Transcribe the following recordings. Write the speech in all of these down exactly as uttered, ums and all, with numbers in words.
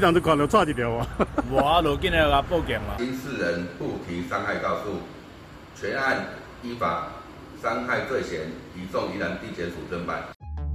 人都看到差一条啊！ 无啊，落紧来甲报警啦。 因事人不提伤害告诉，全案依法伤害罪嫌移送宜兰地检署侦办。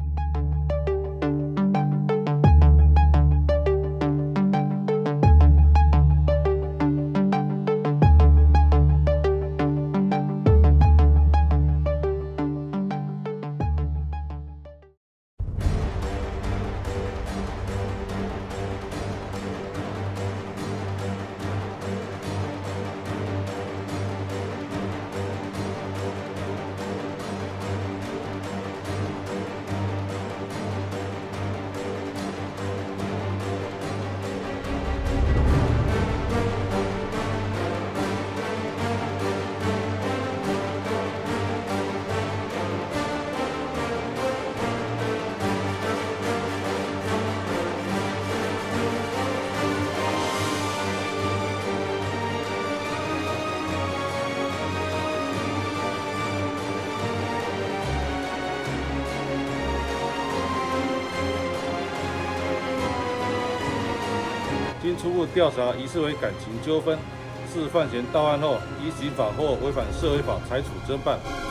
经初步调查，疑似为感情纠纷，是犯嫌到案后，依刑法或违反社会法裁处侦办。